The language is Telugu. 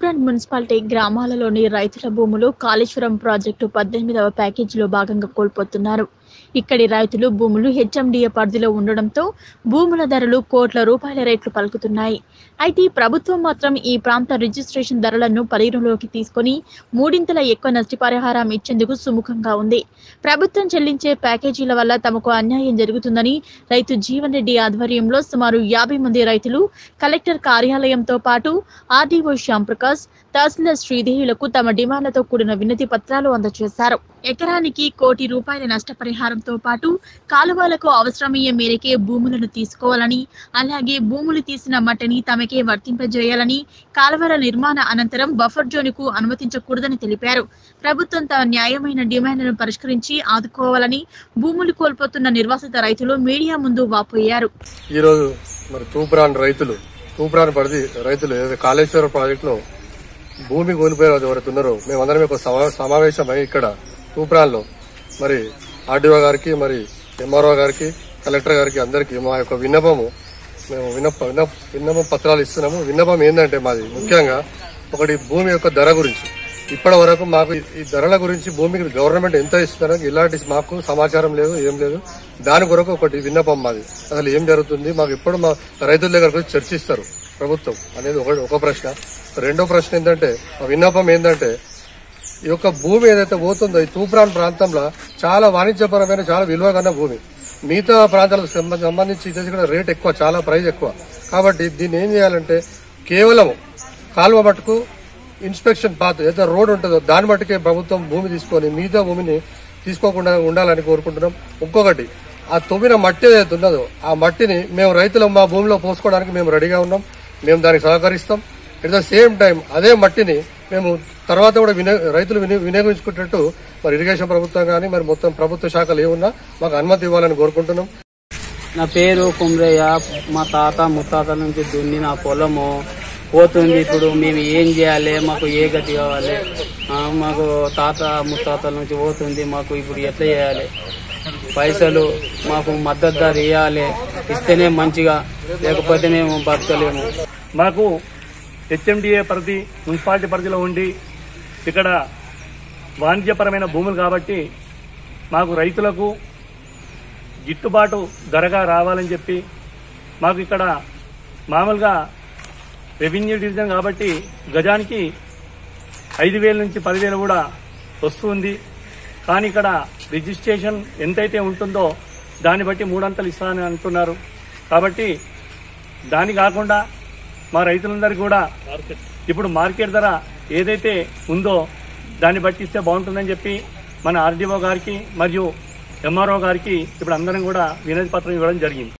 తూప్రాన్ మున్సిపాలిటీ గ్రామాలలోని రైతుల భూములు కాళేశ్వరం ప్రాజెక్టు 18వ ప్యాకేజీలో భాగంగా కోల్పోతున్నారు. ఇక్కడి రైతులు భూములు హెచ్ఎండిఏ పరిధిలో ఉండడంతో భూముల ధరలు కోట్ల రూపాయల రేట్లు పలుకుతున్నాయి. అయితే ప్రభుత్వం మాత్రం ఈ ప్రాంత రిజిస్ట్రేషన్ ధరలను పరిగణలోకి తీసుకొని మూడింతల ఎక్కువ నష్టపరిహారం ఇచ్చేందుకు సుముఖంగా ఉంది. ప్రభుత్వం చెల్లించే ప్యాకేజీల వల్ల తమకు అన్యాయం జరుగుతుందని రైతు జీవన్ రెడ్డి ఆధ్వర్యంలో సుమారు 50 మంది రైతులు కలెక్టర్ కార్యాలయంతో పాటు ఆర్డీఓ శ్యాంప్రకాష్, తహసీల్దార్ శ్రీదేవులకు తమ డిమాండ్లతో కూడిన వినతి పత్రాలు అందజేశారు. ఎకరానికి ₹1 కోటి నష్టపరిహారంతో పాటు కాలువలకు అవసరమయ్యే మేరకే భూములను తీసుకోవాలని, అలాగే భూములు తీసిన మట్టిని తమకే వర్తింపజేయాలని, కాలువల నిర్మాణ అనంతరం బఫర్ జోన్కు అనుమతించకూడదని తెలిపారు. ప్రభుత్వం తమ న్యాయమైన డిమాండ్లను పరిష్కరించి ఆదుకోవాలని భూములు కోల్పోతున్న నిర్వాసిత రైతులు మీడియా ముందు వాపోయారు. ఈరోజు మరి తూప్రాన్ పరిధి రైతులు కాళేశ్వరం ప్రాజెక్టులో భూమి కోల్పోయారు ఎవరైతే ఉన్నారో మేమందరం ఒక సమావేశమై ఇక్కడ తూప్రాన్లో మరి ఆర్డీఓ గారికి, మరి ఎంఆర్ఓ గారికి, కలెక్టర్ గారికి అందరికీ మా యొక్క మేము విన్నపం పత్రాలు ఇస్తున్నాము. విన్నపం ఏంటంటే మాది ముఖ్యంగా ఒకటి భూమి యొక్క ధర గురించి. ఇప్పటి వరకు మాకు ఈ ధరల గురించి భూమికి గవర్నమెంట్ ఎంత ఇస్తున్నారో ఇలాంటి మాకు సమాచారం లేదు, ఏం లేదు. దాని కొరకు ఒకటి విన్నపం మాది. అసలు ఏం జరుగుతుంది మాకు ఇప్పుడు మా రైతుల దగ్గరకు చర్చిస్తారు ప్రభుత్వం అనేది ఒక ప్రశ్న. రెండో ప్రశ్న ఏంటంటే ఆ విన్నపం ఏంటంటే ఈ యొక్క భూమి ఏదైతే పోతుందో ఈ తూప్రాన్ ప్రాంతంలో చాలా వాణిజ్యపరమైన చాలా విలువ కన్నా భూమి మిగతా ప్రాంతాలకు సంబంధించి రేట్ ఎక్కువ, చాలా ప్రైస్ ఎక్కువ. కాబట్టి దీన్ని ఏం చేయాలంటే కేవలం కాలువ మట్టుకు ఇన్స్పెక్షన్ పాత్ ఏదైతే రోడ్ ఉంటుందో దాని మట్టుకే ప్రభుత్వం భూమి తీసుకొని మిగతా భూమిని తీసుకోకుండా ఉండాలని కోరుకుంటున్నాం. ఇంకొకటి ఆ తవ్విన మట్టి ఏదైతే ఉన్నదో ఆ మట్టిని మేము రైతులు మా భూమిలో పోసుకోవడానికి మేము రెడీగా ఉన్నాం. మేము దానికి సహకరిస్తాం. ఎట్ ద సేమ్ టైం అదే మట్టిని మేము తర్వాత కూడా రైతులు వినియోగించుకునేటట్టు మరి ఇరిగేషన్ ప్రభుత్వం కానీ మరి మొత్తం ప్రభుత్వ శాఖలు ఏమున్నా మాకు అనుమతి ఇవ్వాలని కోరుకుంటున్నాం. నా పేరు కుమ్రయ్య. మా తాత ముత్తాతల నుంచి దున్ని నా పొలము పోతుంది. ఇప్పుడు మేము ఏం చేయాలి? మాకు ఏ గతి కావాలి? మాకు తాత ముత్తాతల నుంచి పోతుంది. మాకు ఇప్పుడు ఎట్లా చేయాలి? పైసలు మాకు మద్దతు ధర ఇవ్వాలి. ఇస్తేనే మంచిగా, లేకపోతే మేము బతకలేము. మాకు హెచ్ఎండిఏ పరిధి మున్సిపాలిటీ పరిధిలో ఉండి ఇక్కడ వాణిజ్యపరమైన భూములు కాబట్టి మాకు రైతులకు గిట్టుబాటు ధరగా రావాలని చెప్పి మాకు ఇక్కడ మామూలుగా రెవెన్యూ డివిజన్ కాబట్టి గజానికి 5,000 నుంచి 10,000 కూడా వస్తుంది. కానీ ఇక్కడ రిజిస్ట్రేషన్ ఎంతైతే ఉంటుందో దాన్ని బట్టి 3 అంతలు ఇస్తానని అంటున్నారు. కాబట్టి దాని కాకుండా మా రైతులందరికీ కూడా ఇప్పుడు మార్కెట్ ధర ఏదైతే ఉందో దాన్ని బట్టి ఇస్తే బాగుంటుందని చెప్పి మన ఆర్డీఓ గారికి మరియు ఎంఆర్ఓ గారికి ఇప్పుడు అందరం కూడా వినతి పత్రం ఇవ్వడం జరిగింది.